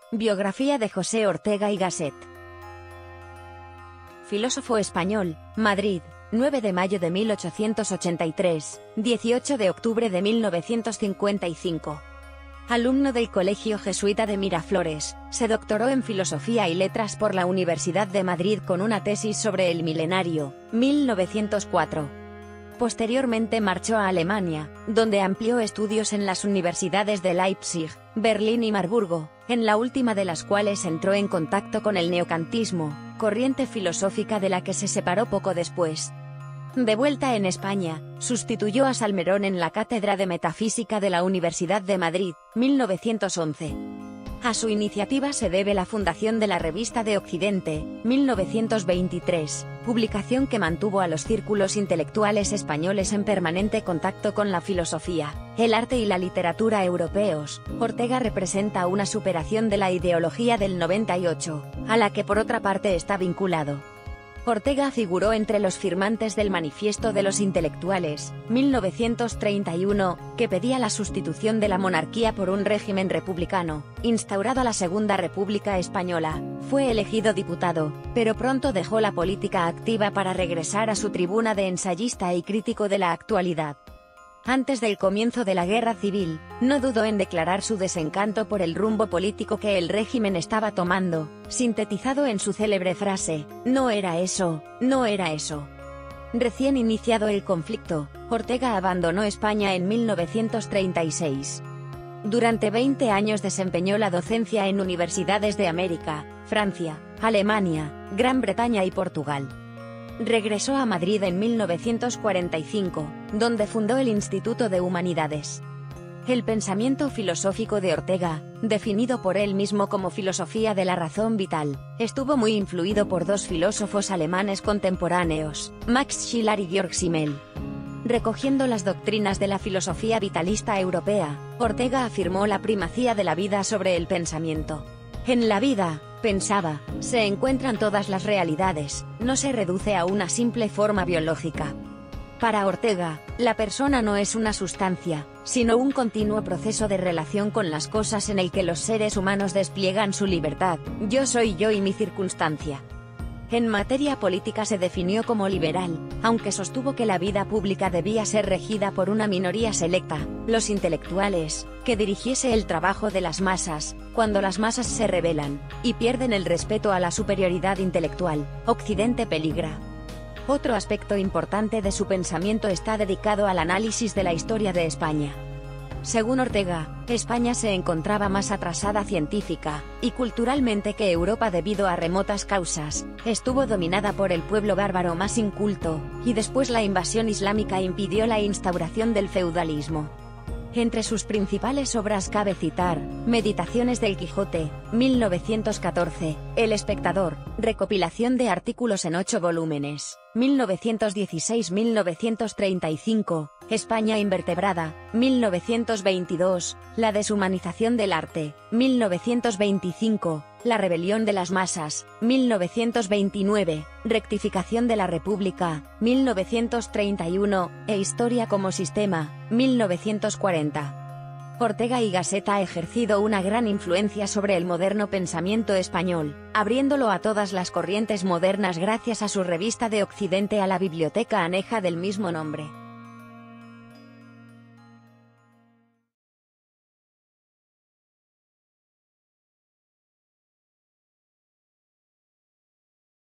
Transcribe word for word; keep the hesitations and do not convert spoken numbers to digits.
Biografía de José Ortega y Gasset. Filósofo español, Madrid, nueve de mayo de mil ochocientos ochenta y tres, dieciocho de octubre de mil novecientos cincuenta y cinco. Alumno del Colegio Jesuita de Miraflores, se doctoró en Filosofía y Letras por la Universidad de Madrid con una tesis sobre el milenario, mil novecientos cuatro. Posteriormente marchó a Alemania, donde amplió estudios en las universidades de Leipzig, Berlín y Marburgo, en la última de las cuales entró en contacto con el neocantismo, corriente filosófica de la que se separó poco después. De vuelta en España, sustituyó a Salmerón en la Cátedra de Metafísica de la Universidad de Madrid, mil novecientos once. A su iniciativa se debe la fundación de la Revista de Occidente, mil novecientos veintitrés, publicación que mantuvo a los círculos intelectuales españoles en permanente contacto con la filosofía, el arte y la literatura europeos. Ortega representa una superación de la ideología del noventa y ocho, a la que por otra parte está vinculado. Ortega figuró entre los firmantes del Manifiesto de los Intelectuales, mil novecientos treinta y uno, que pedía la sustitución de la monarquía por un régimen republicano, instaurado la Segunda República Española. Fue elegido diputado, pero pronto dejó la política activa para regresar a su tribuna de ensayista y crítico de la actualidad. Antes del comienzo de la Guerra Civil, no dudó en declarar su desencanto por el rumbo político que el régimen estaba tomando, sintetizado en su célebre frase: "No era eso, no era eso". Recién iniciado el conflicto, Ortega abandonó España en mil novecientos treinta y seis. Durante veinte años desempeñó la docencia en universidades de América, Francia, Alemania, Gran Bretaña y Portugal. Regresó a Madrid en mil novecientos cuarenta y cinco, donde fundó el Instituto de Humanidades. El pensamiento filosófico de Ortega, definido por él mismo como filosofía de la razón vital, estuvo muy influido por dos filósofos alemanes contemporáneos, Max Schiller y Georg Simmel. Recogiendo las doctrinas de la filosofía vitalista europea, Ortega afirmó la primacía de la vida sobre el pensamiento. En la vida, pensaba, se encuentran todas las realidades, no se reduce a una simple forma biológica. Para Ortega, la persona no es una sustancia, sino un continuo proceso de relación con las cosas en el que los seres humanos despliegan su libertad. Yo soy yo y mi circunstancia. En materia política se definió como liberal, aunque sostuvo que la vida pública debía ser regida por una minoría selecta, los intelectuales, que dirigiese el trabajo de las masas. Cuando las masas se rebelan, y pierden el respeto a la superioridad intelectual, Occidente peligra. Otro aspecto importante de su pensamiento está dedicado al análisis de la historia de España. Según Ortega, España se encontraba más atrasada científica y culturalmente que Europa debido a remotas causas. Estuvo dominada por el pueblo bárbaro más inculto, y después la invasión islámica impidió la instauración del feudalismo. Entre sus principales obras cabe citar: Meditaciones del Quijote, mil novecientos catorce, El Espectador, recopilación de artículos en ocho volúmenes, mil novecientos dieciséis a mil novecientos treinta y cinco, España invertebrada, mil novecientos veintidós, La deshumanización del arte, mil novecientos veinticinco, La rebelión de las masas, mil novecientos veintinueve, Rectificación de la República, mil novecientos treinta y uno, e Historia como sistema, mil novecientos cuarenta. Ortega y Gasset ha ejercido una gran influencia sobre el moderno pensamiento español, abriéndolo a todas las corrientes modernas gracias a su Revista de Occidente a la biblioteca aneja del mismo nombre.